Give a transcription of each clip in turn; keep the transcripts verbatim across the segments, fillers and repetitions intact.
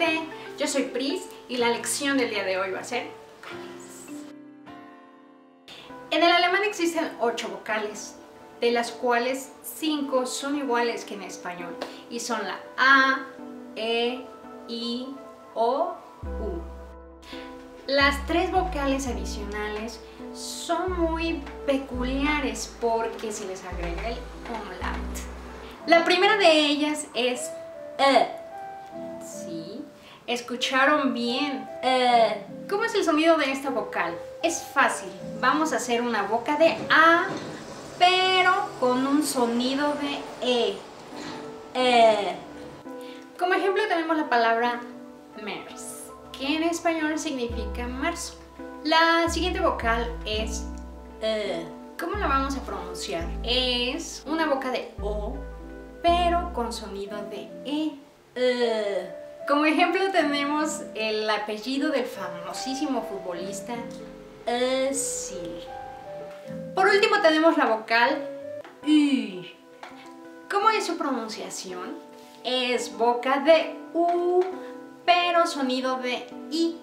gente, yo soy Pris y la lección del día de hoy va a ser vocales. En el alemán existen ocho vocales, de las cuales cinco son iguales que en español y son la A, E, I, O, U. Las tres vocales adicionales son muy peculiares porque se les agrega el umlaut. La primera de ellas es E. ¿Sí? ¿Escucharon bien? E. ¿Cómo es el sonido de esta vocal? Es fácil. Vamos a hacer una boca de A, pero con un sonido de E. E. Como ejemplo tenemos la palabra März, que en español significa marzo. La siguiente vocal es E. ¿Cómo la vamos a pronunciar? Es una boca de O, pero con sonido de E. E. Como ejemplo tenemos el apellido del famosísimo futbolista Özil. Por último tenemos la vocal Ü. ¿Cómo es su pronunciación? Es boca de U, pero sonido de I.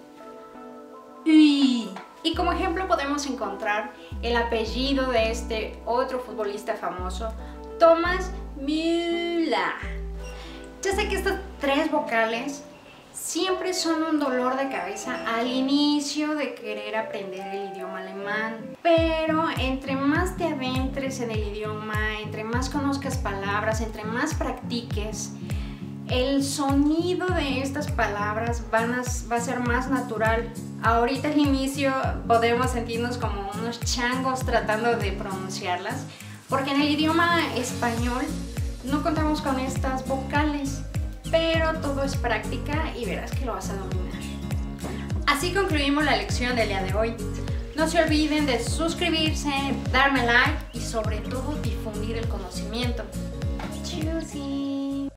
Ü. Y como ejemplo podemos encontrar el apellido de este otro futbolista famoso, Thomas Müller. Ya sé que estas tres vocales siempre son un dolor de cabeza al inicio de querer aprender el idioma alemán, pero entre más te adentres en el idioma, entre más conozcas palabras, entre más practiques, el sonido de estas palabras van a, va a ser más natural. Ahorita al inicio podemos sentirnos como unos changos tratando de pronunciarlas, porque en el idioma español no contamos con estas vocales, pero todo es práctica y verás que lo vas a dominar. Así concluimos la lección del día de hoy. No se olviden de suscribirse, darme like y sobre todo difundir el conocimiento. Tschüssi.